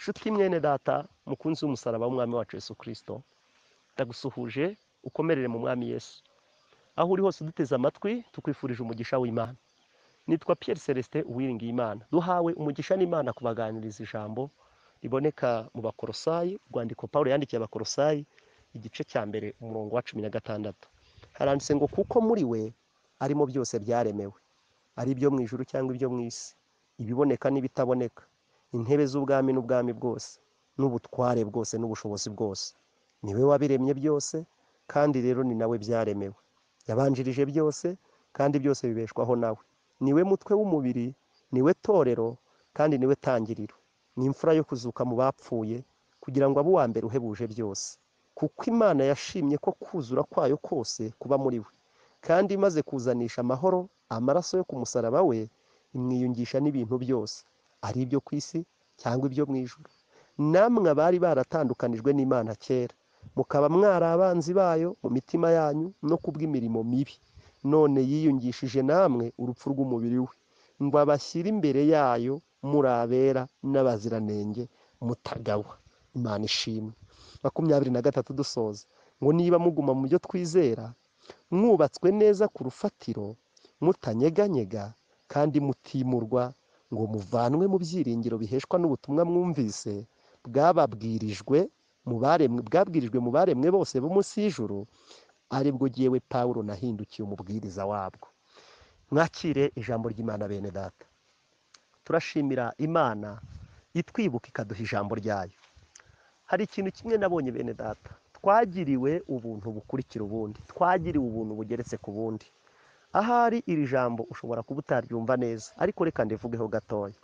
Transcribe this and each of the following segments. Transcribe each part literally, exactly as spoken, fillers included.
nshuti mwene data mukunzi w'umusaraba w'umwami wacu Yesu Kristo, ndagusuhuje ukomerere mu mwami Yesu. Aho uri hose uduteze amatwi tukwifurije umugisha w'Imana. Nitwa Pierre Celestin Uwiringiye Imana. Duhawe umugisha n'Imana kubaganiriza ijambo riboneka mu Bakolosayi, urwandiko Pawulo yandikiye Abakolosayi igice cya mbere umurongo wa cumi na gatandatu. Haranditse ngo kuko muri we arimo byose byaremewe, ari ibyo mu ijuru cyangwa ibyo mu isi, ibiboneka n'ibitaboneka, intebe z'ubwami n'ubwami bwose, n'ubutware bwose n'ubushobozi bwose. Niwe wabiremye byose, kandi rero ni nawe byaremewe. Yabanjirije byose, kandi byose bibeshwaho nawe. Niwe mutwe w'umubiri, niwe torero, kandi niwe tangiriro. Ni imfura yo kuzuka mu bapfuye, kugira ngo abe uwa mbere uhebuje byose. Kuko Imana yashimye ko kuzura kwayo kose kuba muri we, kandi imaze kuzanisha amahoro, amaraso yo ku musaraba we imwiyungisha n'ibintu byose, ari ibyo ku isi cyangwa ibyo mu ijuru. Namwe abari baratandukanijwe n'Imana kera, mukaba mwari abanzi bayo mu mitima yanyu no kubw'imirimo mibi, none yiyungishije namwe urupfu rw'umubiri we, ngo abashyire imbere yayo muri abera n'abaziranenge mutagawa. Imana ishimwe. makumyabiri na gatatu dusoza ngo niba muguma mu byo twizera, mwubatswe neza ku rufatiro, mutanyeganyega kandi mutimurwa, ngo muvanwe mu byiringiro biheshwa n'ubutumwa mwumvise, bwababwirijwe mu baremwe bwabwirijwe mu baremwe bose bo munsi y'ijuru, aribwo jyewe Pawulo nahindukiye umubwiriza wabwo. Mwakire ijambo ry'Imana bene data. Turashimira Imana itwibuka ikaduha ijambo ryayo. Hari ikintu kimwe nabonye bene data, twagiriwe ubuntu bukurikira ubundi, twagiriwe ubuntu bugeretse ku bundi. Ahari iri jambo ushobora kuba utaryumva neza, ariko reka ndivugeho gatoya.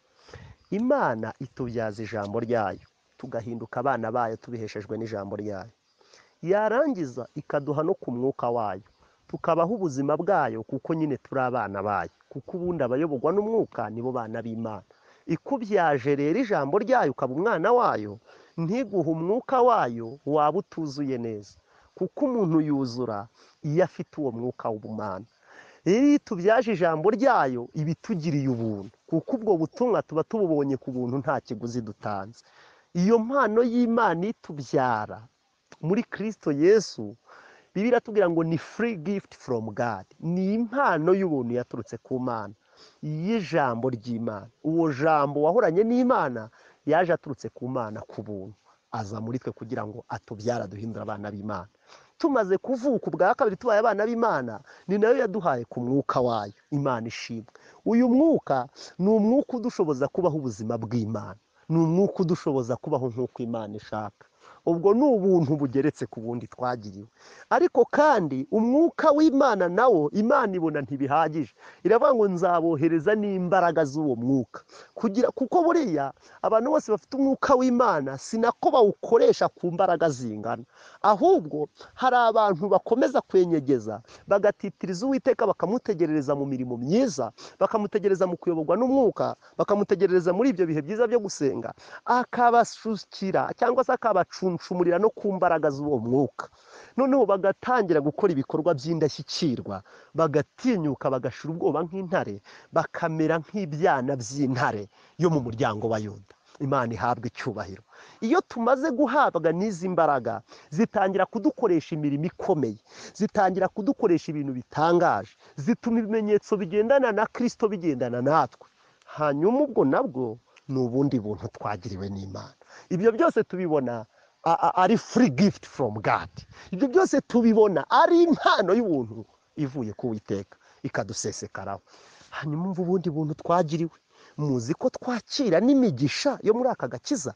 Imana itubyaza ijambo ryayo, tugahinduka abana bayo tubiheshejwe n'ijambo ryayo. Yarangiza ikaduha no ku mwuka wayo, tukabaho ubuzima bwayo, kuko nyine turi abana bayo, kuko ubundi abayoborwa n'umwuka nibo bana b'Imana. Ikubyaje rero ijambo ryayo ukaba umwana wayo, ntiguhe umwuka wayo waba utuzuye neza, kuko umuntu yuzura iyo afite uwo mwuka w'ubumana. Iyo tubyaje ijambo ryayo ibitugiriye ubuntu, kuko ubwo butumwa tuba tububonye ku buntu nta kiguzi dutanze. Iyo mpano y'Imana itubyara muri Kristo Yesu, Bibiliya iratubwira ngo ni free gift from God, ni impano y'ubuntu yaturutse ku Mana y'ijambo ry'Imana. Uwo jambo wahoranye n'Imana yaje aturutse ku Mana ku buntu, aza muri twe kugira ngo atubyara duhindura abana b'Imana. Tumaze kuvuka ubwa kabiri tubaye abana b'Imana, ni nayo yaduhaye ku mwuka wayo. Imana ishimwe. Uyu mwuka ni umwuka udushoboza kubaho ubuzima bw'Imana, ni umwuka udushoboza kubaho nk'uko Imana ishaka. Ubwo ni ubuntu bugeretse ku bundi twagiriwe. Ariko kandi umwuka w'Imana nawo Imana ibona ntibihagije, iravuga ngo nzabohereza n'imbaraga z'uwo mwuka, kugira kuko buriya abantu bose bafite umwuka w'Imana sinako bawukoresha ku mbaraga zingana, ahubwo hari abantu bakomeza kwenyegeza, bagatitiriza Uwiteka, bakamutegerereza mu mirimo myiza, bakamutegereza mu kuyoborwa n'umwuka, bakamutegerereza muri ibyo bihe byiza byo gusenga, akabashukira cyangwa se akabacunshumurira no ku mbaraga z'uwo mwuka. Noneho bagatangira gukora ibikorwa by'indashyikirwa, bagatinyuka, bagashira ubwoba nk'intare, bakamera nk'ibyana by'intare yo mu muryango wa Yuda. Imana ihabwa icyubahiro. Iyo tumaze guhabwa n'izi mbaraga, zitangira kudukoresha imirimo ikomeye, zitangira kudukoresha ibintu bitangaje, zituma ibimenyetso bigendana na Kristo bigendana natwe. Hanyuma ubwo nabwo ni ubundi buntu twagiriwe n'Imana. Ibyo byose tubibona ari free gift from God. Ibyo byose tubibona ari impano y'ubuntu ivuye ku Uwiteka ikadusesekaraho. Hanyuma umva ubundi buntu twagiriwe. Muzi ko twakira n'imigisha yo muri aka gakiza,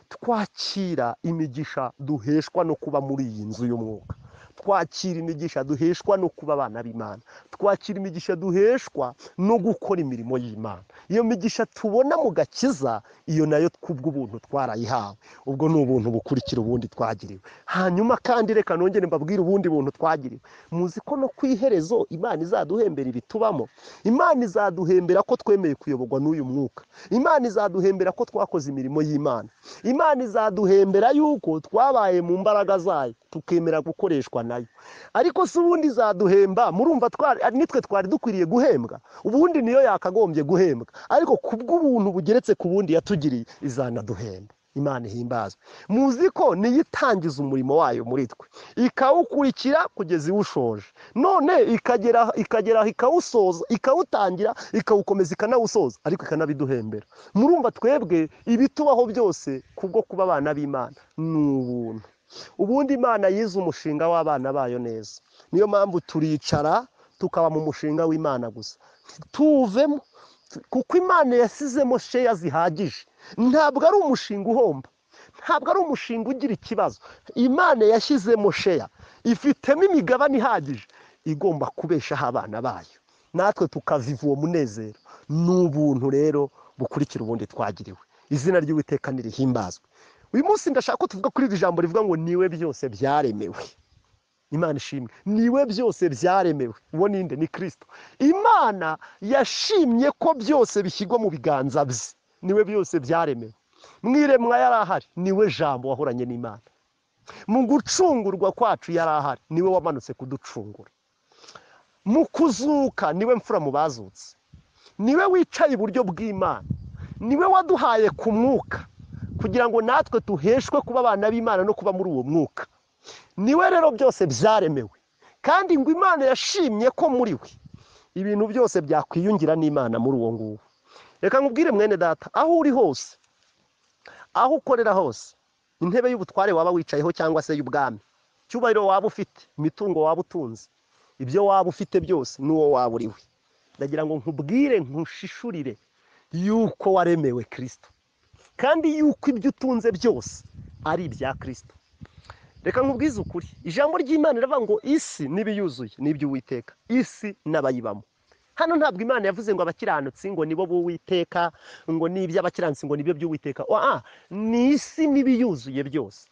twakira imigisha duheshwa no kuba muri iyi nzu y'umwuka, twakira imigisha duheshwa no kuba abana b'Imana, twakira imigisha duheshwa no gukora imirimo y'Imana. Iyo migisha tubona mu gakiza, iyo nayo kubw'ubuntu twarayihawe. Ubwo ni ubuntu bukurikira ubundi twagiriwe. Hanyuma kandi reka nongere mbabwire ubundi buntu twagiriwe. Muzi ko no kwiherezo Imana izaduhembera ibitubamo. Imana izaduhembera ko twemeye kuyoborwa n'uyu mwuka. Imana izaduhembera ko twakoze imirimo y'Imana. Imana izaduhembera yuko twabaye mu mbaraga zayo, tukemera gukoreshwa nayo. Ariko se ubundi izaduhemba, murumva twari nitwe twari dukwiriye guhembwa? Ubundi niyo yakagombye guhembwa, ariko kubw'ubuntu bugeretse ku bundi yatugiriye izanaduhemba. Imana ihimbazwe. Muzi ko niyo itangiza umurimo wayo muri twe, ikawukurikira kugeza iwushoje, none ikagera ikagera ikawusoza, ikawutangira, ikawukomeza, ikanawusoza, ariko ikanabiduhembera. Murumva twebwe ibitubaho byose kubwo kuba abana b'Imana ni ubuntu. Ubundi Imana yize umushinga w'abana bayo neza, niyo mpamvu turicara tukaba mu mushinga w'Imana gusa, tuvemo, kuko Imana yasizemo sheya zihagije. Ntabwo ari umushinga uhomba, ntabwo ari umushinga ugira ikibazo. Imana yashyizemo sheya, ifitemo imigabane ihagije igomba kubeshaho abana bayo, natwe tukaviva uwo munezero. Ni ubuntu rero bukurikira ubundi twagiriwe. Izina ry'Uwiteka nirihimbazwe. Uyu munsi ndashaka ko tuvuga kuri iri jambo rivuga ngo niwe byose byaremewe. Imana ishimwe, niwe byose byaremewe. Uwo ninde? Ni Kristo. Imana yashimye ko byose bishyirwa mu biganza bye, niwe byose byaremewe. Mwiremwa yari ahari, niwe jambo wahoranye n'Imana. Mu gucungurwa kwacu yari ahari, niwe wamanutse kuducungura. Mu kuzuka niwe mfura mu bazutse, niwe wicaye iburyo bw'Imana, niwe waduhaye ku mwuka kugira ngo natwe tuheshwe kuba abana b'Imana no kuba muri uwo mwuka. Niwe rero byose byaremewe, kandi ngo Imana yashimye ko muri we ibintu byose byakwiyungira n'Imana muri uwo nguwo. Reka nkubwire mwene data, aho uri hose, aho ukorera hose, intebe y'ubutware waba wicayeho cyangwa se y'ubwami, cyubahiro waba ufite, imitungo waba utunze, ibyo waba ufite byose n'uwo waba uriwe, ndagira ngo nkubwire, nkushishurire yuko waremewe Kristo, kandi yuko ibyo utunze byose ari ibya Kristo. Reka nkubwize ukuri, ijambo ry'Imana riravuga ngo isi n'ibiyuzuye n'iby'Uwiteka, isi n'abayibamo. Hano ntabwo Imana yavuze ngo abakiranutsi ngo nibo b'Uwiteka, ngo n'iby'abakiranutsi ngo nibyo by'Uwiteka. Ah, ni isi n'ibiyuzuye byose.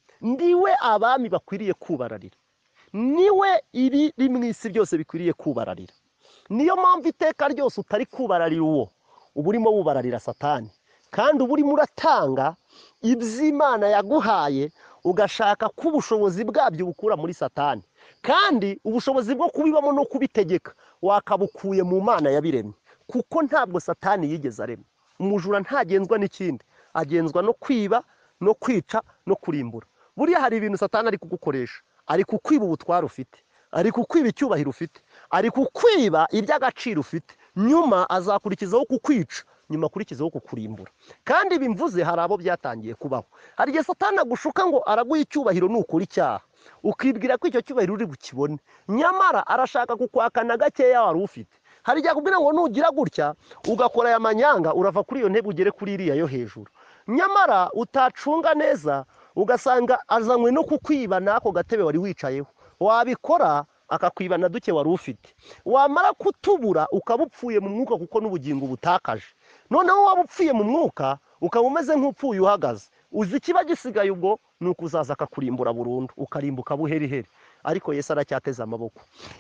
Ndiwe abami bakwiriye kubararira, niwe ibiri mu isi byose bikwiriye kubararira. Niyo mpamvu iteka ryose utari kubararira uwo, uba urimo wubararira Satani, kandi uba urimo uratanga iby'Imana yaguhaye, ugashaka ko ubushobozi bwabyo bukura muri Satani, kandi ubushobozi bwo kubibamo no kubitegeka wakabukuye mu Mana yabiremye, kuko ntabwo Satani yigeze arema. Umujura ntagenzwa n'ikindi, agenzwa no kwiba, no kwica, no kurimbura. Buriya hari ibintu Satani ari kugukoresha, ari kukwiba ubutware ufite, ari kukwiba icyubahiro ufite, ari kukwiba iby'agaciro ufite, nyuma azakurikizaho kukwica, nyuma akurikizaho kukurimbura. Kandi bimvuze hari abo byatangiye kubaho. Hari igihe Satani agushuka ngo araguha icyubahiro nukora icyaha, ukibwira ko icyo cyubahiro uri bukibone, nyamara arashaka kukwakana gakeya wari ufite. Hari igihe akubwira ngo nugira gutya ugakora aya manyanga, urava kuri iyo ntebe ugere kuri iriya yo hejuru, nyamara utacunga neza ugasanga azanywe no kukwiba n'ako gatebe wari wicayeho. Wabikora akakwibana duke wari ufite, wamara kutubura ukaba upfuye mu mwuka, kuko n'ubugingo butakaje. Noneho waba upfuye mu mwuka ukaba umeze nk'upfuye uhagaze, uzi ikiba gisigaye ubwo ni ukuzaza akakurimbura burundu, ukarimbuka buheriheri. Ariko Yesu aracyateze amaboko.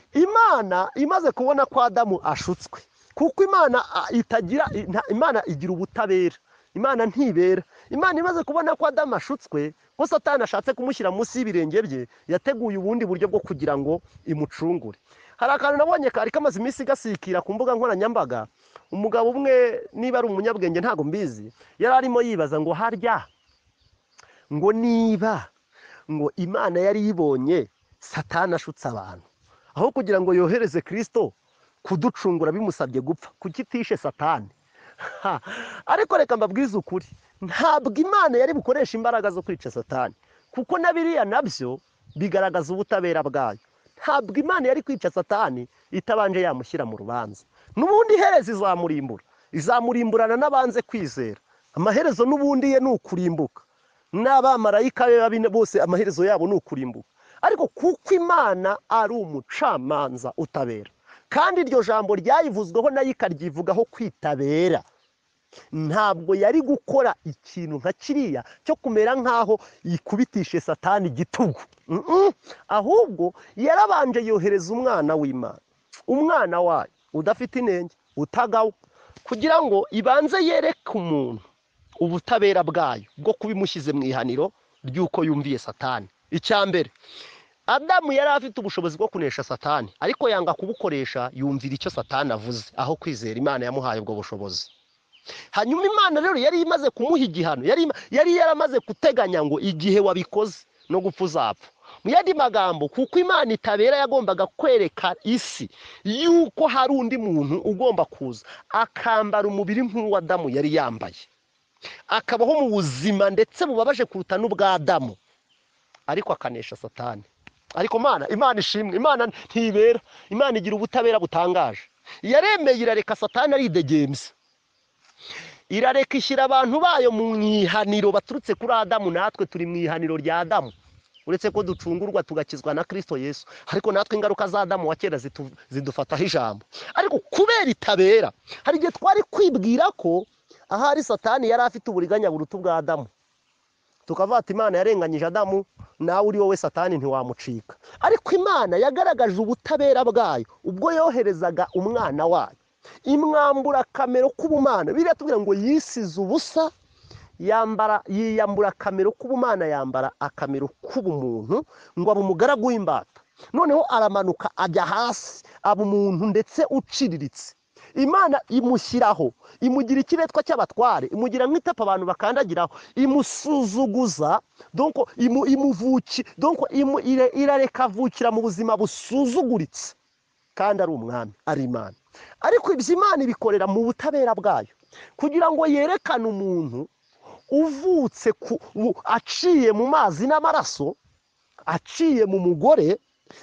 Imana imaze kubona ko Adamu ashutswe, kuko Imana itagira, Imana igira ubutabera, Imana ntibera. Imana imaze kubona ko Adamu ashutswe, ko Satani ashatse kumushyira munsi y'ibirenge bye, yateguye ubundi buryo bwo kugira ngo imucungure. Hari akantu nabonye kari kamaze iminsi gasikira ku mbuga nkoranyambaga. Umugabo umwe, niba ari umunyabwenge ntago mbizi, yari arimo yibaza ngo harya ngo niba ngo Imana yari yibonye Satani ashutse abantu, aho kugira ngo yohereze Kristo kuducungura bimusabye gupfa, kukitishe Satani. Ariko reka mbabwize ukuri, ntabwo Imana yari bukoresha imbaraga zo kwica Satani, kuko na biriya nabyo bigaragaza ubutabera bwayo. Ntabwo Imana yari kwica Satani itabanje yamushyira mu rubanza. N'ubundi iherezo izamurimbura, izamurimburana n'abanze kwizera. Amaherezo n'ubundi ye ni ukurimbuka, n'abamarayika be bose amaherezo yabo ni ukurimbuka. Ariko kuko Imana ari umucamanza utabera, kandi iryo jambo ryayivuzweho nayo ikaryivugaho kwitabera, ntabwo yari gukora ikintu nka kiriya cyo kumera nk'aho yikubitishe Satani igitugu. Ahubwo yarabanje yohereza umwana w'Imana, umwana wayo udafite inenge, utagawa, kugira ngo ibanze yereke umuntu ubutabera bwayo bwo kubimushyize mu ihaniro ry'uko yumviye Satani. Icya mbere, Adamu yari afite ubushobozi bwo kunesha Satani, ariko yanga kubukoresha, yumvira icyo Satani avuze, aho kwizera Imana yamuhaye ubwo bushobozi. hanyuma imana rero yari imaze kumuha igihano, yari yari yaramaze guteganya ngo igihe wabikoze no gupfa uzapfa. Mu yandi magambo, kuko imana itabera yagombaga kwereka isi yuko hari undi muntu ugomba kuza akambara umubiri nk'uwa Adamu yari yambaye, akabaho mu buzima ndetse bubabaje kuruta n'ubwa Adamu, ariko akanesha Satani. Ariko mana imana ishimwe, imana ntibera, imana igira ubutabera butangaje. Yaremeye irareka Satani aridegemza, irareka ishyira abantu bayo mu mwihaniro baturutse kuri Adamu. Natwe turi mu ihaniro rya Adamu, uretse ko ducungurwa tugakizwa na Kristo Yesu, ariko natwe ingaruka za Adamu wa kera zidufataho ijambo. Ariko kubera itabera, hari igihe twari kwibwira ko ahari Satani yari afite uburiganya buruta bwa Adamu, tukavuga ati imana yarenganyije Adamu, nawe uri wowe Satani ntiwamucika. Ariko imana yagaragaje ubutabera bwayo ubwo yoherezaga umwana wayo, imwambura kamero k'ubumana. Biriya tubwira ngo yisize ubusa, yambara yiyambura akamero k'ubumana, yambara akamero k'ubumuntu, ngo abe umugaragu w'imbata. Noneho aramanuka ajya hasi, aba umuntu ndetse uciriritse. Imana imushyiraho, imugira ikiretwa cy'abatware, imugira nk'itapa abantu bakandagiraho, imusuzuguza, donc imu imuvuki donc imu irareka avukira mu buzima busuzuguritse, kandi ari umwami, ari Imana. Ariko ibyo Imana ibikorera mu butabera bwayo, kugira ngo yerekane umuntu uvutse aciye mu mazi n'amaraso, aciye mu mugore,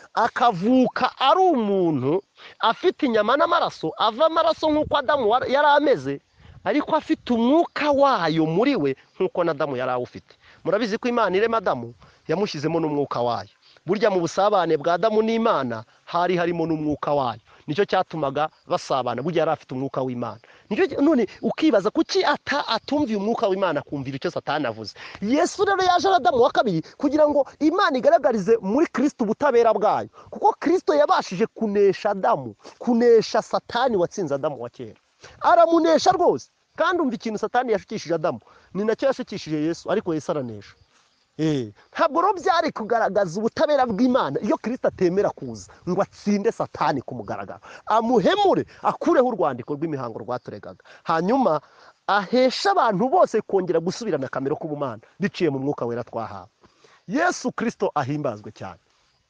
akavuka ari umuntu afite inyama n'amaraso, ava amaraso nk'uko Adamu yari ameze, ariko afite umwuka wayo muri we nk'uko na Adamu yari awufite. Murabizi ko Imana irema Adamu yamushyizemo n'umwuka wayo. Burya mu busabane bwa Adamu n'Imana hari harimo n'umwuka wayo, nicyo cyatumaga basabana. Burya yari afite umwuka w'Imana. Nicyo none ukibaza kuki ata atumviye umwuka w'Imana kumvira icyo Satani avuze. Yesu rero yaje ari Adamu wa kabiri kugira ngo Imana igaragarize muri Kristo ubutabera bwayo, kuko Kristo yabashije kunesha Adamu, kunesha Satani watsinze Adamu wa kera. Aramunesha rwose. Kandi umva ikintu Satani yashukishije Adamu ni nacyo yashukishije Yesu, ariko Yesu aranesha. Eh, ntabwo ro byari kugaragaza ubutabera bw'Imana iyo Kristo atemera kuza ngo atsinde Satani kumugaragara, amuhemure, akureho urwandiko rw'imihango rwaturegaga, hanyuma ahesha abantu bose kongera gusubirana kamero k'ubumana biciye mu mwuka wera twahawe. Yesu Kristo ahimbazwe cyane.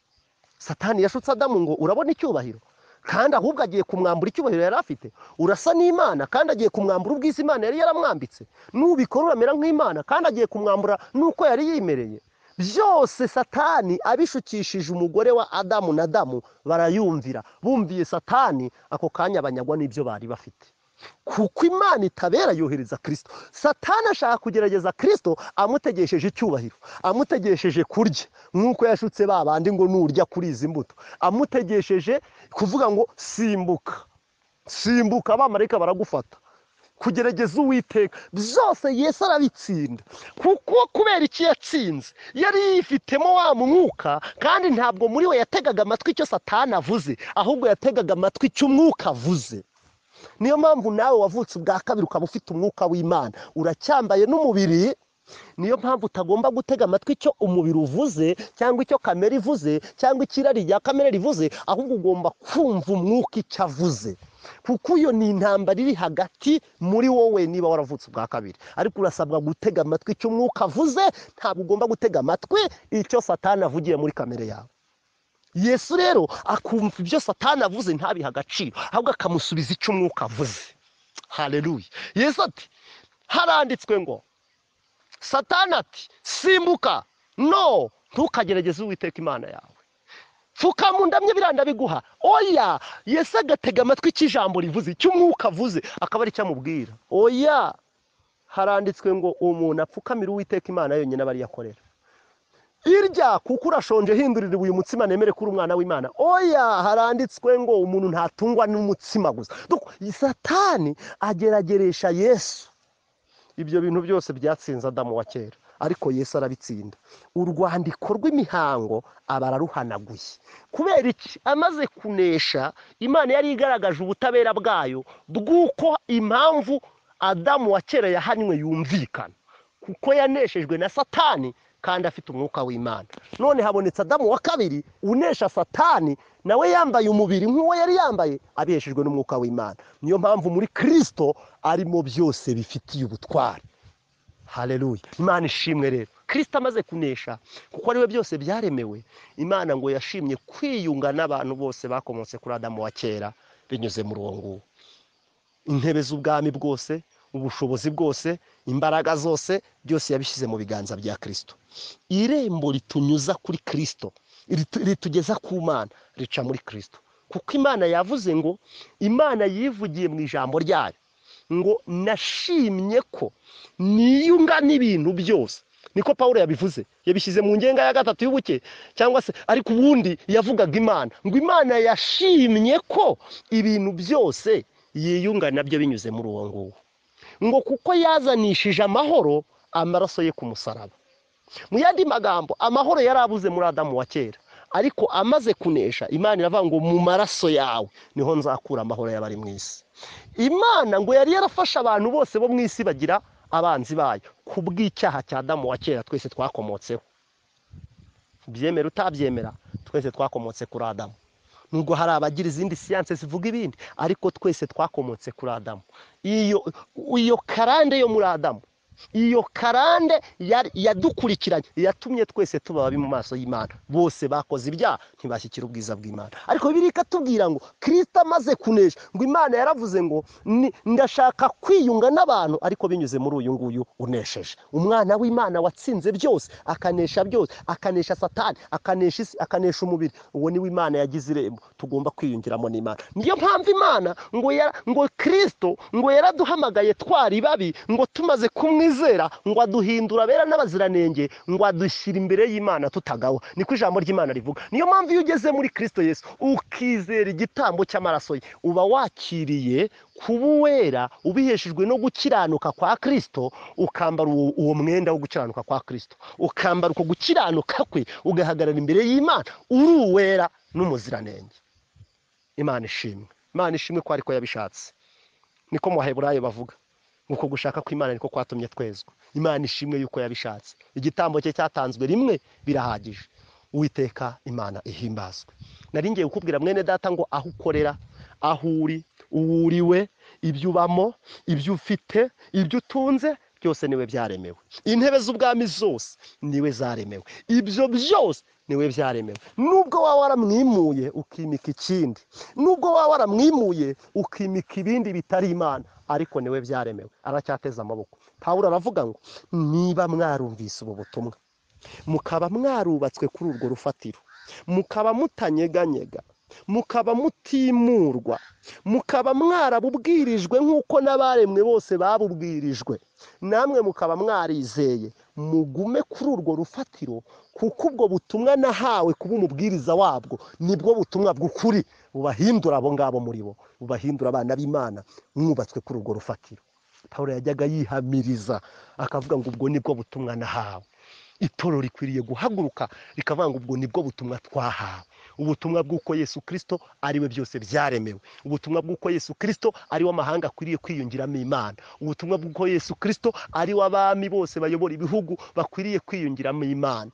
Satani yashutse Adamu ngo urabona icyubahiro, kandi ahubwo agiye kumwambura icyubahiro yari afite. Urasa n'Imana, kandi agiye kumwambura ubwiza Imana yari yaramwambitse. Nubikora uramera nk'Imana, kandi agiye kumwambura nuko yari yimereye. Byose Satani abishukishije umugore wa Adamu na Adamu barayumvira. Bumviye Satani, ako kanya abanyagwa n'ibyo bari bafite. Kuko Imana itabera yohereza Kristo. Satani ashaka kugerageza Kristo amutegesheje icyubahiro, amutegesheje kurya nk'uko yashutse babandi ngo nurya kuri izi mbuto, amutegesheje kuvuga ngo simbuka simbuka abamarayika baragufata, kugerageza Uwiteka. Byose Yesu arabitsinda. Kuko kubera iki yatsinze, yari yifitemo wa mwuka, kandi ntabwo muri we yategaga amatwi icyo Satani avuze, ahubwo yategaga amatwi icyo umwuka avuze. Niyo mpamvu nawe wavutse ubwa kabiri ukaba ufite umwuka w'Imana, uracyambaye n'umubiri. Niyo mpamvu utagomba gutega amatwi icyo umubiri uvuze, cyangwa icyo kamere ivuze, cyangwa ikirari rya kamere rivuze, ahubwo ugomba kumva umwuka icyo avuze, kuko iyo ni intambara iri hagati muri wowe niba waravutse ubwa kabiri. Ariko urasabwa gutega amatwi icyo umwuka avuze, ntabwo ugomba gutega amatwi icyo Satani avugiye muri kamere yawe. Yesu rero akumva ibyo Satani avuze ntabiha agaciro, ahubwo akamusubiza icyo umwuka avuze. Haleluya. Yesu ati haranditswe ngo, Satani ati simbuka, no, ntukagerageze Uwiteka Imana yawe. Pfukamundamye biranda biguha. Oya, Yesu agatega amatwi cy'ijambo rivuze, cy'umwuka avuze, akaba ari cyamubwira. Oya, haranditswe ngo umuntu apfukamira Uwiteka Imana yonyine bari yakorera. Irya kuko urashonje hindurira uyu mutsima nemere kuri umwana w'Imana. Oya, haranditswe ngo umuntu ntatungwa n'umutsima gusa. Satani agerageresha Yesu. Ibyo bintu byose byatsinze Adamu wa kera, ariko Yesu arabitsinda. Urwandiko rw'imihango abararuhanaguye. Kubera iki? Amaze kunesha, Imana yari igaragaje ubutabera bwayo bw'uko impamvu Adamu wa kera yahanywe yumvikana, kuko yaneshejwe na Satani kandi afite umwuka w'Imana. None habonetse Adamu wa kabiri unesha Satani, nawe yambaye umubiri nk'uwo yari yambaye, abiheshejwe n'umwuka w'Imana. Niyo mpamvu muri Kristo arimo byose bifitiye ubutwari. Haleluya. Imana ishimwe rero. Kristo amaze kunesha, kuko ariwe byose byaremewe, Imana ngo yashimye kwiyunga n'abantu bose bakomotse kuri Adamu wa kera binyuze muri uwo nguwo. Intebe z'ubwami bwose, ubushobozi bwose, imbaraga zose, byose yabishyize mu biganza bya Kristo. Irembo ritunyuza kuri Kristo, ritugeza ku Mana, rica muri Kristo. Kuko Imana yavuze ngo, Imana yivugiye mu ijambo ryayo ngo nashimye ko niyunga n'ibintu byose. Niko Pawulo yabivuze, yabishyize mu ngenga ya gatatu y'ubuke, cyangwa se ariko ubundi yavugaga Imana ngo Imana yashimye ko ibintu byose yiyunga nabyo binyuze muri uwo nguwo, ngo kuko yazanishije amahoro amaraso ye ku musaraba. Mu yandi magambo, amahoro yarabuze muri Adamu wa kera, ariko amaze kunesha, Imana iravuga ngo mu maraso yawe niho nzakura amahoro y'abari mu isi. Imana ngo yari yarafasha abantu bose bo mu isi bagira abanzi bayo kubw'icyaha cya Adamu wa kera twese twakomotseho. Byemera utabyemera, twese twakomotse kuri Adamu. Nubwo hari abagira izindi siyanse zivuga ibindi, ariko twese twakomotse kuri Adamu. Iyo iyo karande yo muri Adamu, iyo karande yadukurikiranye yatumye twese tuba babi mu maso y'Imana. Bose bakoze ibyaha ntibashyikira ubwiza bw'Imana. Ariko Bibiliya ikatubwira ngo Kristo amaze kunesha, ngo Imana yaravuze ngo ndashaka kwiyunga n'abantu, ariko binyuze muri uyu nguyu unesheje. Umwana w'Imana watsinze byose, akanesha byose, akanesha Satani, akanesha isi, akanesha umubiri. Uwo ni w'Imana yagize irembo tugomba kwiyungiramo n'Imana. Niyo mpamvu Imana ngo ya, ngo Kristo ngo yaraduhamagaye twari babi, ngo tumaze kumwe izera, ngo aduhindura bera n'abaziranenge, ngo adushyira imbere y'Imana tutagawa. Niko ijambo ry'Imana rivuga. Niyo mpamvu iyo ugeze muri Kristo Yesu ukizera igitambo cy'amaraso ye, uba wakiriye kuba uwera ubiheshejwe no gukiranuka kwa Kristo, ukambara uwo mwenda wo gukiranuka kwa Kristo, ukambara uko gukiranuka kwe, ugahagarara imbere y'Imana uri uwera n'umuziranenge. Imana ishimwe. Imana ishimwe ko ariko yabishatse. Niko mu Baheburayo bavuga. Uko gushaka kw'Imana niko kwatumye twezwa. Imana ishimwe yuko yabishatse. Igitambo cye cyatanzwe rimwe birahagije. Uwiteka Imana ihimbazwe. Nari ngiye kukubwira mwene data ngo aho ukorera, aho uri, uwuriwe, ibyo ubamo, ibyo ufite, ibyo utunze, byose niwe byaremewe. Intebe z'ubwami zose niwe zaremewe. Ibyo byose niwe byaremewe. Nubwo waba waramwimuye ukimika ikindi, nubwo waba waramwimuye ukimika ibindi bitari Imana, ariko niwe byaremewe. Aracyateza amaboko. Pawulo aravuga ngo niba mwarumvise ubu butumwa, mukaba mwarubatswe kuri urwo rufatiro, mukaba mutanyeganyega, mukaba mutimurwa, mukaba mwarabubwirijwe nk'uko n'abaremwe bose babubwirijwe, namwe mukaba mwarizeye, mugume kuri urwo rufatiro, kuko ubwo butumwa nahawe kuba umubwiriza wabwo nibwo butumwa bw'ukuri bubahindura abo ngabo muri bo, bubahindura abana b'Imana mwubatswe kuri urwo rufatiro. Pawulo yajyaga yihamiriza akavuga ngo ubwo nibwo butumwa nahawe. Itorero rikwiriye guhaguruka rikavuga ngo ubwo nibwo butumwa twahawe. Ubutumwa bw'uko Yesu Kristo ariwe byose byaremewe. Ubutumwa bw'uko Yesu Kristo ariwe amahanga akwiriye kwiyungiramo Imana. Ubutumwa bw'uko Yesu Kristo ariwe abami bose bayobora ibihugu bakwiriye kwiyungiramo Imana.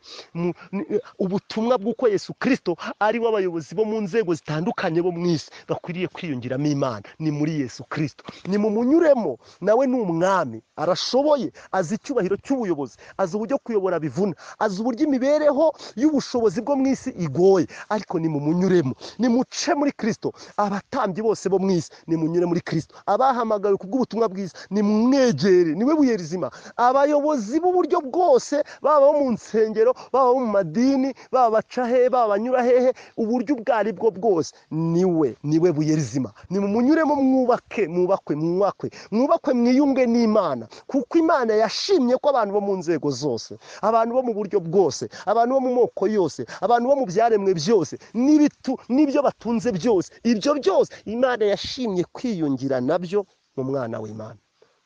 Ubutumwa bw'uko Yesu Kristo ariwe abayobozi bo mu nzego zitandukanye bo mu isi bakwiriye kwiyungiramo Imana. Ni muri Yesu Kristo. Ni mu munyuremo, nawe ni umwami, arashoboye, azi icyubahiro cy'ubuyobozi, azi uburyo kuyobora bivuna, azi uburyo imibereho y'ubushobozi bwo mu isi igoye, ariko ni mu munyuremo. Ni muce muri Kristo. Abatambyi bose bo mu isi ni munyure muri Kristo. Abahamagaye kubw'ubutumwa bwiza ni mwegere, niwe buye rizima. Abayobozi b'uburyo bwose, baba mu nsengero, baba mu madini, baba bacahe, baba banyura hehe, uburyo bwari bwo bwose niwe, niwe buye rizima. Ni mu munyuremo, mwubake, mwubakwe, mwubakwe, mwubakwe, mwiyunge n'Imana, kuko Imana yashimye ko abantu bo mu nzego zose, abantu bo mu buryo bwose, abantu bo mu moko yose, abantu bo mu byaremwe byose, n'ibitu n'ibyo batunze byose, ibyo byose Imana yashimye kwiyungira nabyo mu mwana w'Imana.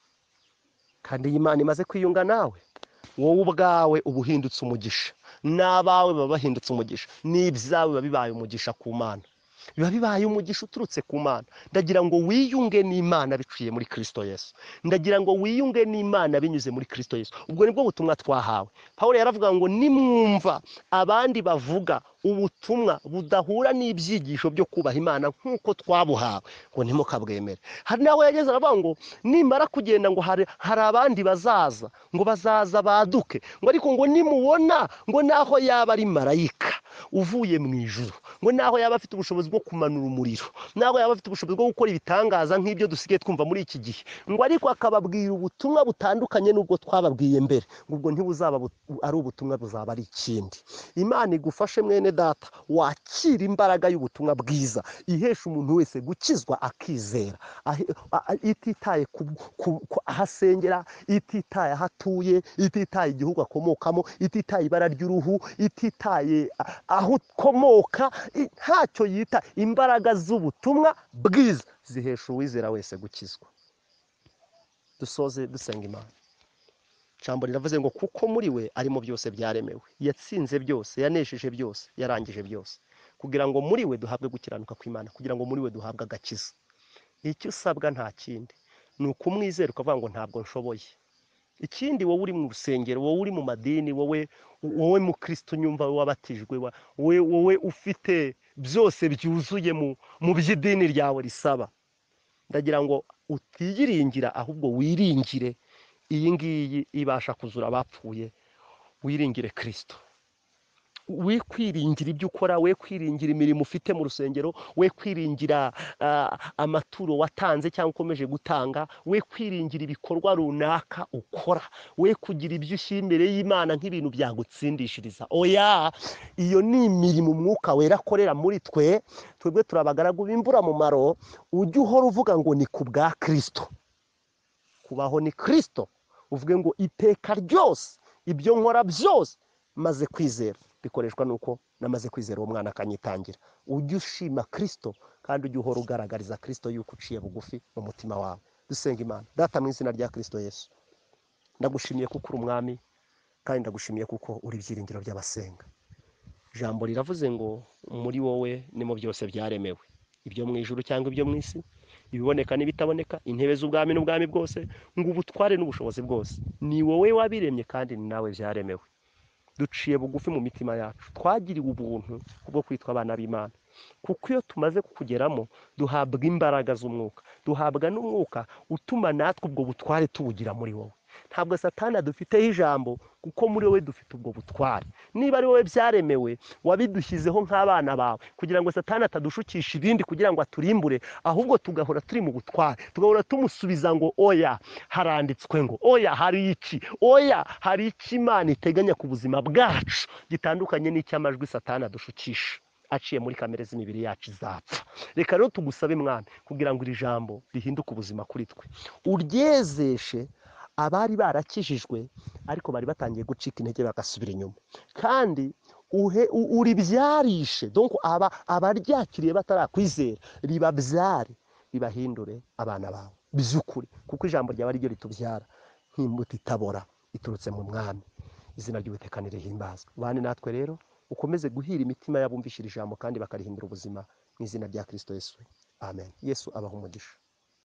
Kandi Imana imaze kwiyunga nawe, wowe ubwawe ubuhindutse umugisha, n'abawe baba bahindutse umugisha, n'ibyawe biba bibaye umugisha ku Mana. biba bibaye umugisha uturutse ku Mana. Ndagira ngo wiyunge n'Imana biciye muri Kristo Yesu. Ndagira ngo wiyunge n'Imana binyuze muri Kristo Yesu. Ubwo nibwo butumwa twahawe. Pawulo yaravuga ngo nimwumva abandi bavuga ubutumwa budahura n'ibyigisho byo kubaha Imana nk'uko twabuhawe, ngo ntimukabwemere. Hari naho yageze aravuga ngo nimara kugenda ngo hari, hari abandi bazaza, ngo bazaza baduke, ngo ariko ngo nimubona ngo naho yaba ari marayika uvuye mu ijuru, ngo naho yaba afite ubushobozi bwo kumanura umuriro, naho yaba afite ubushobozi bwo gukora ibitangaza nk'ibyo dusigaye twumva muri iki gihe, ngo ariko akababwira ubutumwa butandukanye n'ubwo twababwiye mbere, ngo ubwo ntibuzaba ari ubutumwa, buzaba ari ikindi. Imana igufashe mwene data, wakira imbaraga y'ubutumwa bwiza ihesha umuntu wese gukizwa akizera, ititaye aho asengera, ititaye aho atuye, ititaye igihugu akomokamo, ititaye ibara ry'uruhu, ititaye aho ukomoka, ntacyo yita. Imbaraga z'ubutumwa bwiza zihesha uwizera wese gukizwa. Dusoze dusenga Imana. Ijambo riravuze ngo kuko muri we arimo byose byaremewe, yatsinze byose, yanesheje byose, yarangije byose, kugira ngo muri we duhabwe gukiranuka kw'Imana, kugira ngo muri we duhabwe agakiza. Icyo usabwa nta kindi, ni ukumwizera ukavuga ngo ntabwo nshoboye. Ikindi, wowe uri mu rusengero, wowe uri mu madini, wowe wowe mu Kristo nyumva, wowe wabatijwe, wowe wowe ufite byose byuzuye mu mu by'idini ryawe risaba, ndagira ngo utiyiringira, ahubwo wiringire iyi ngiyi ibasha kuzura abapfuye. Wiringire Kristo, we kwiringira ibyo ukora, we kwiringira imirimo ufite mu rusengero, we kwiringira uh, amaturo watanze cyangwa ukomeje gutanga, we kwiringira ibikorwa runaka ukora, we kugira ibyo ushyira imbere y'Imana nk'ibintu byagutsindishiriza. Oya, iyo ni imirimo umwuka wera akorera muri twe. Twebwe turabagaragu b'imbura mu maro. Ujye uhora uvuga ngo ni ku bwa Kristo. Kubaho ni Kristo. Uvuge ngo iteka ryose ibyo nkora byose maze kwizera bikoreshwa nuko namaze kwizera uwo mwana akanyitangira. Ujye ushima Kristo kandi ujye uhora ugaragariza Kristo yuko uciye bugufi mu mutima wawe. Dusenga Imana. Data, mu izina rya Kristo Yesu, ndagushimiye kuko uri umwami, kandi ndagushimiye kuko uri ibyiringiro by'abasenga. Ijambo riravuze ngo muri wowe nimo byose byaremewe, ibyo mu ijuru cyangwa ibyo mu isi, ibiboneka n'ibitaboneka, intebe z'ubwami n'ubwami bwose, ngo ubutware n'ubushobozi bwose ni wowe wabiremye kandi ni nawe byaremewe. Duciye bugufi mu mitima yacu, twagiriwe ubuntu bwo kwitwa abana b'Imana, kuko iyo tumaze kukugeramo duhabwa imbaraga z'umwuka, duhabwa n'umwuka utuma natwe ubwo butware tubugira muri wowe. Ntabwo Satani adufiteho ijambo, kuko muri wowe dufite ubwo butware. Niba ari wowe byaremewe, wabidushyizeho nk'abana bawe, kugira ngo Satani atadushukisha ibindi kugira ngo aturimbure, ahubwo tugahora turi mu butware, tugahora tumusubiza ngo oya haranditswe, ngo oya hari iki, oya hari iki Imana iteganya ku buzima bwacu gitandukanye n'icy'amajwi Satani adushukisha aciye muri kamere z'imibiri yacu izapfa. Reka rero tugusabe Mwana, kugira ngo iri jambo rihinduke ubuzima kuri twe, uryezeshe abari barakijijwe ariko bari batangiye gucika intege bagasubira inyuma, kandi uhe uribyarishe, donc aba abaryakiriye batarakwizera ribabyare, ribahindure abana bawe by'ukuri, kuko ijambo ryawe ari ryo ritubyara nk'imbuto itabora iturutse mu Mwami. Izina ry'Uwiteka nirihimbazwe. Bane natwe rero ukomeze guhira imitima y'abumvishira ijambo kandi bakarihindura ubuzima, mu izina rya Kristo Yesu. Amen. Yesu abaha umugisha.